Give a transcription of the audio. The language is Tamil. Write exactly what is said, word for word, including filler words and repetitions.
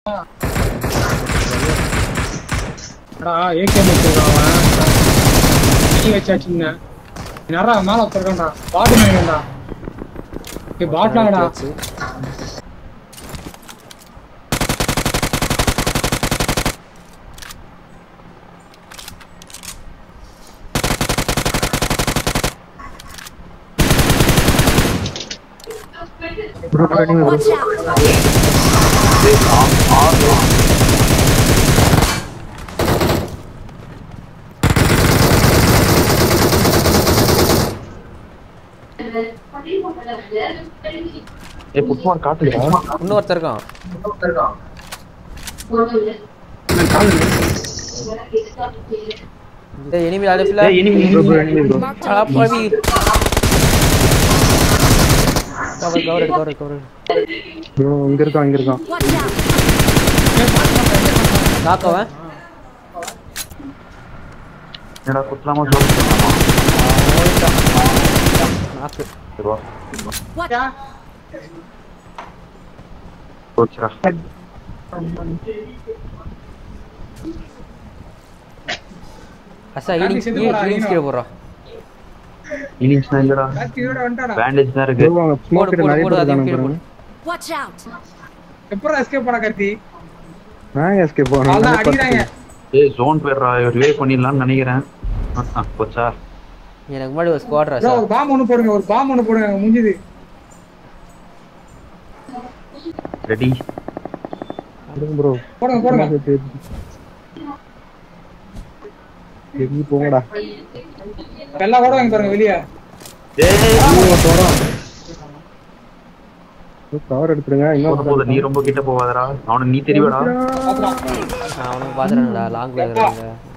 அடா ஏகே வச்சிருக்கான் நீ வச்சாச்சுன்னா நரா மேல உட்கார்றடா பாட் மேலடா ஏ பாட்லாடா bro running bro ஏ புட்மார் காட்டுடா இன்னொருத்தர் இருக்கான் இந்த எனிமி அடிஃப்ல ஏய் எனிமி bro enemy bro பாவி cover cover cover cover bro இங்க இருக்கான் இங்க இருக்கான் நாக்கவன் என்னடா குட்லாமா சொல்லுமா நாக்கு வா போச்சுடா அசா இனி இனி ஸ்கில் போறா இனிங்ஸ் இல்லடா பேண்டேஜ் தான் இருக்கு bro ஸ்மோக் கிட்ட நிறைய பேர் இருக்காங்க Watch out. எப்பற எஸ்கேப் பண்ண கத்தி நான் எஸ்கேப் போறேன் அத அடிக்குறாங்க ஏய் ஜோன் பேர்றா ரிவே பண்ணிடலாம்னு நினைக்கிறேன் போச்சா எனக்கு முன்னாடி ஒரு ஸ்குவாட் bro ராசா ஒரு பாம் ஒன்னு போடுங்க ஒரு பாம் ஒன்னு போடுங்க முடிஞ்சது ரெடி bro போடுங்க போடுங்க எங்க போங்கடா எல்லாம் ஓடுவாங்க பாருங்க வெளிய ஏய் போடா கவர் எடுத்துருங்க இன்னும் போடு நீ ரொம்ப கிட்ட போவாதடா அவன நீ தெரியுடா அவனுக்கு பாத்துறேன்டா லாங் பிளேயர்